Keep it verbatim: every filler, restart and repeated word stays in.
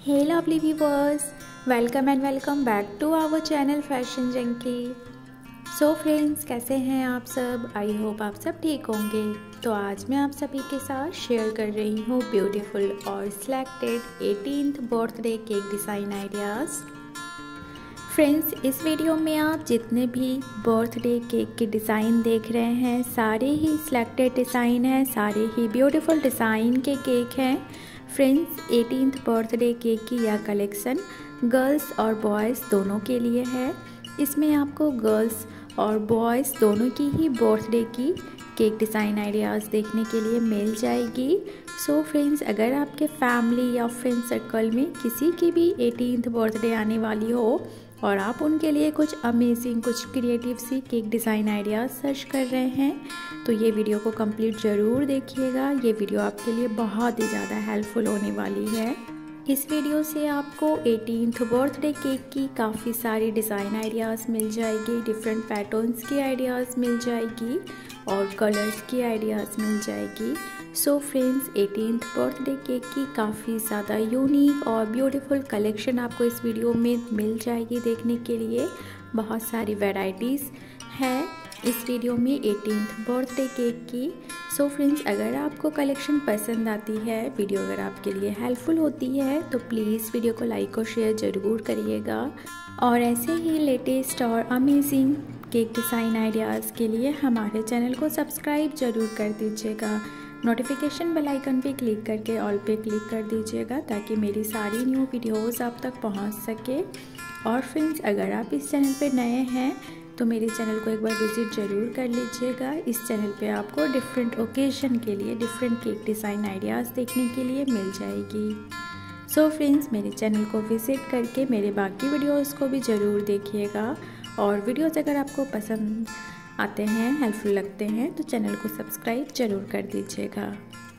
Hey lovely viewers, welcome and welcome back to our channel Fashion Junkie। So friends, कैसे हैं आप सब? I hope आप सब ठीक होंगे। तो आज मैं आप सभी के साथ शेयर कर रही हूँ ब्यूटीफुल और selected eighteenth birthday cake design ideas. Friends, इस वीडियो में आप जितने भी बर्थडे केक के डिज़ाइन देख रहे हैं सारे ही सिलेक्टेड डिज़ाइन हैं, सारे ही ब्यूटीफुल डिज़ाइन के केक हैं। फ्रेंड्स, एटीन्थ बर्थडे केक की यह कलेक्शन गर्ल्स और बॉयज़ दोनों के लिए है। इसमें आपको गर्ल्स और बॉयज़ दोनों की ही बर्थडे की केक डिज़ाइन आइडियाज़ देखने के लिए मिल जाएगी। सो so फ्रेंड्स, अगर आपके फैमिली या फ्रेंड सर्कल में किसी की भी एटीन्थ बर्थडे आने वाली हो और आप उनके लिए कुछ अमेजिंग, कुछ क्रिएटिव सी केक डिज़ाइन आइडियाज़ सर्च कर रहे हैं तो ये वीडियो को कंप्लीट ज़रूर देखिएगा। ये वीडियो आपके लिए बहुत ही ज़्यादा हेल्पफुल होने वाली है। इस वीडियो से आपको एटीन्थ बर्थडे केक की काफ़ी सारी डिज़ाइन आइडियाज़ मिल जाएगी, डिफरेंट पैटर्न्स की आइडियाज़ मिल जाएगी और कलर्स की आइडियाज़ मिल जाएगी। So friends, eighteenth birthday cake की काफ़ी ज़्यादा यूनिक और ब्यूटीफुल कलेक्शन आपको इस वीडियो में मिल जाएगी देखने के लिए। बहुत सारी वैरायटीज़ है इस वीडियो में एटीन्थ बर्थडे केक की। सो फ्रेंड्स, अगर आपको कलेक्शन पसंद आती है, वीडियो अगर आपके लिए हेल्पफुल होती है तो प्लीज़ वीडियो को लाइक और शेयर ज़रूर करिएगा। और ऐसे ही लेटेस्ट और अमेजिंग केक डिज़ाइन आइडियाज़ के लिए हमारे चैनल को सब्सक्राइब ज़रूर कर दीजिएगा। नोटिफिकेशन बेल आइकन पे क्लिक करके ऑल पे क्लिक कर दीजिएगा ताकि मेरी सारी न्यू वीडियोज़ आप तक पहुँच सके। और फ्रेंड्स, अगर आप इस चैनल पे नए हैं तो मेरे चैनल को एक बार विज़िट ज़रूर कर लीजिएगा। इस चैनल पे आपको डिफरेंट ओकेजन के लिए डिफरेंट केक डिज़ाइन आइडियाज़ देखने के लिए मिल जाएगी। सो फ्रेंड्स, मेरे चैनल को विज़िट करके मेरे बाकी वीडियोज़ को भी ज़रूर देखिएगा। और वीडियोज़ अगर आपको पसंद आते हैं, हेल्पफुल लगते हैं तो चैनल को सब्सक्राइब ज़रूर कर दीजिएगा।